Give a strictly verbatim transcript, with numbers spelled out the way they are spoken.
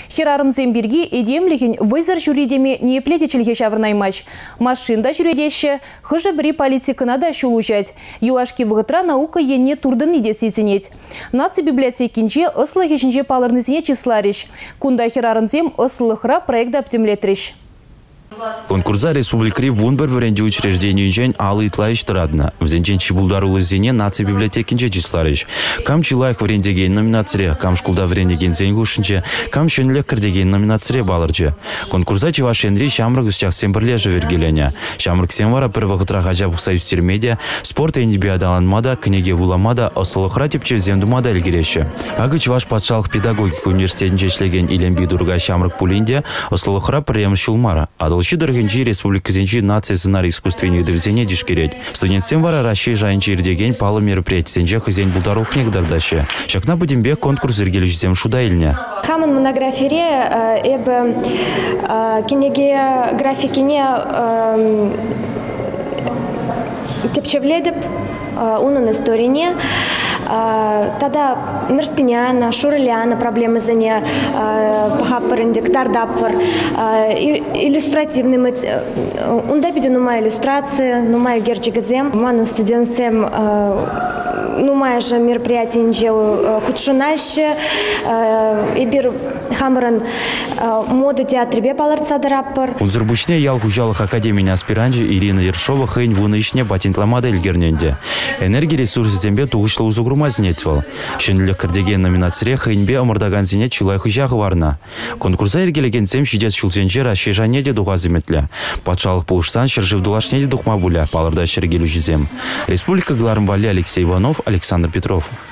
Херарымзен бірге едемлігін вызыр жүридеме неплетечілге шавырнаймач. Машинда жүредеші, хыжы бірі политикына да шулу жад. Юлашки вғытра наука енне турдын идесесінет. Наци библиотекинче ыслы хешінче палырнызіне числариш. Кунда херарымзем ыслыхра проект оптимлетриш. Конкурса республикри вунбер варенде учреждению жен алы итлайш традна. В зенчен чебулдарулы зене наци библиотекинче числариш. Кам чилайх варендеген номинацире, кам шкулда варендеген зенгушинче, кам шенлек кардеген номинацире балырче. Конкурса чевашенри шамрык исчах сембірлежі вергелене. Шамрык семвара первогытра хажабық союзтер медиа, спорт эндибиадаланмада, книге вуламада, ослылықра тепче земдумада илгереші. Ағы чеваш патшалық педагогика университетінче шлеген илемби дурга шамрык пулинде, ослылықра прием шулмара. Адолши дорогенчи республика зенчи нация сценарий искусственных довезения дишкереть. Студентсем вара ращей жайнчи ирдеген палы мероприятий сенче хызен булдарух негдардаши. Шакна будембе конкурс иргелюжзем шудайльня. Хаман монографире эбе кинеге графикине тепчевледеп унын историне. Тогда нырспиняна, шурляна проблемы за не пахапарындик, тардапар, иллюстративный мать, унда биде нумай иллюстрации, нумай герчигазем, мана студентцем, нумай же мероприятие инже худшунаще, ибир хамран моды театребе паларца дарапар. Унзырбучне ял хужалых академия аспиранжи Ирина Ершова хейн вунышне патентламада илгерненде. Энергия ресурсы зембе тугышлы узугрумазинетвал. Шенлік кірдеген номинацире хейнбе омырдаган зене чилайхы жағы варна. Конкурса ергелеген зем шидет шулзенче рашей жанеде дуғазыметлі. Патшалық полышсан шыржив дулашнеде духма буля, палырда шергелю жезем. Республика Глармвали, Алексей Иванов, Александр Петров.